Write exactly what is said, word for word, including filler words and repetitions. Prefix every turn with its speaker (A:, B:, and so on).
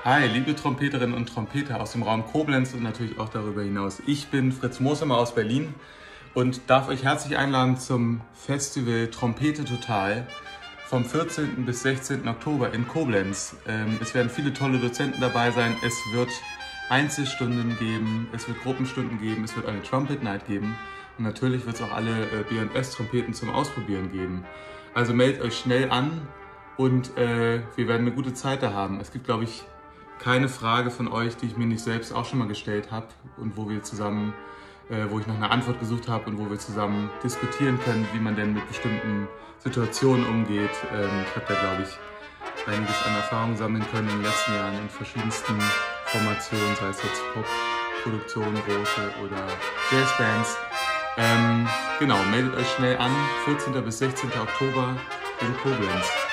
A: Hi, liebe Trompeterinnen und Trompeter aus dem Raum Koblenz und natürlich auch darüber hinaus. Ich bin Fritz Mooshammer aus Berlin und darf euch herzlich einladen zum Festival Trompete Total vom vierzehnten bis sechzehnten Oktober in Koblenz. Es werden viele tolle Dozenten dabei sein, es wird Einzelstunden geben, es wird Gruppenstunden geben, es wird eine Trumpet Night geben und natürlich wird es auch alle B und S-Trompeten zum Ausprobieren geben. Also meldet euch schnell an und äh, wir werden eine gute Zeit da haben. Es gibt, glaube ich, keine Frage von euch, die ich mir nicht selbst auch schon mal gestellt habe und wo wir zusammen, äh, wo ich nach einer Antwort gesucht habe und wo wir zusammen diskutieren können, wie man denn mit bestimmten Situationen umgeht. Ähm, ich habe da, glaube ich, einiges an Erfahrung sammeln können in den letzten Jahren in verschiedensten Formationen, sei es jetzt Pop-Produktionen, große oder Jazzbands. Ähm, genau, meldet euch schnell an, vierzehnten bis sechzehnten Oktober in Koblenz.